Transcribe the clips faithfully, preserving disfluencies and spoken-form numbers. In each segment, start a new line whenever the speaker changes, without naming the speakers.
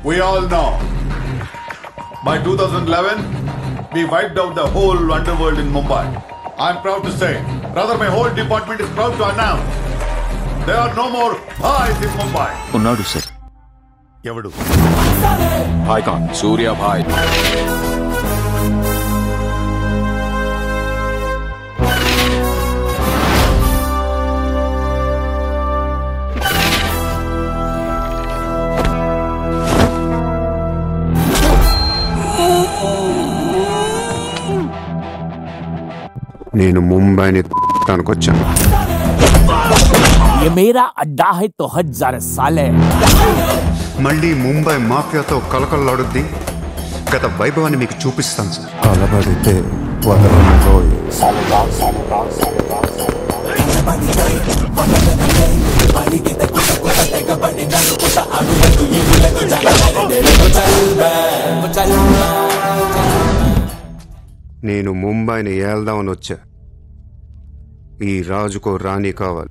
We all know. By two thousand eleven, we wiped out the whole underworld in Mumbai. I'm proud to say, rather my whole department is proud to announce, there are no more bhais in Mumbai.
Unnadu sir.
Yavadu?
Bhai Khan. Surya Bhai.
నేను ముంబైని తనకొచ్చాను.
ये मेरा अड्डा है तो हजार साले.
మళ్ళీ ముంబై మాఫియాతో కలకలలాడుద్ది. గత వైభవాన్ని మీకు చూపిస్తాను సార్.
అలబడితే వదలనుకో. నేను ముంబైని ఏల్దామని వచ్చా. ఈ రాజుకో రాణి కావాలి.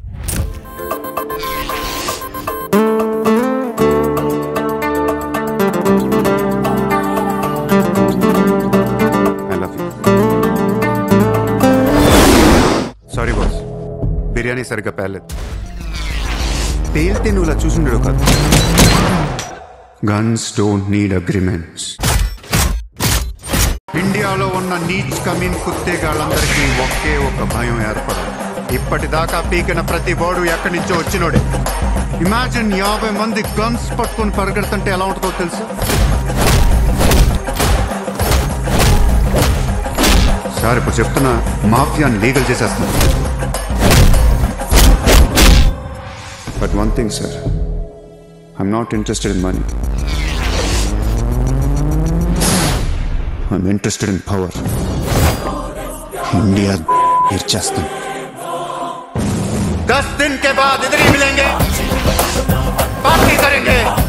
I love you. Sorry boss, biryani సరిగ్గా పేర్లేదు. పేలితే నువ్వు ఇలా చూసుండడు కాదు. Guns don't need agreements. ఇండియాలో ఉన్న నీచ్ కమీన్ కుత్తేగాళ్ళందరికీ ఒకే ఒక భయం ఏర్పడదు. ఇప్పటిదాకా పీకిన ప్రతి వాడు ఎక్కడి నుంచో వచ్చినోడే. ఇమాజిన్ యాభై మంది గన్స్ పట్టుకుని పరిగెడుతుంటే ఎలా ఉంటుందో తెలుసు. సార్ ఇప్పుడు చెప్తున్నా, మాఫియాని లీగల్ చేసేస్తాను. But one thing sir, I'm not interested in money. I'm interested in power. India इर्चास्तन. दस दिन के बाद इधर ही मिलेंगे, पार्टी करेंगे.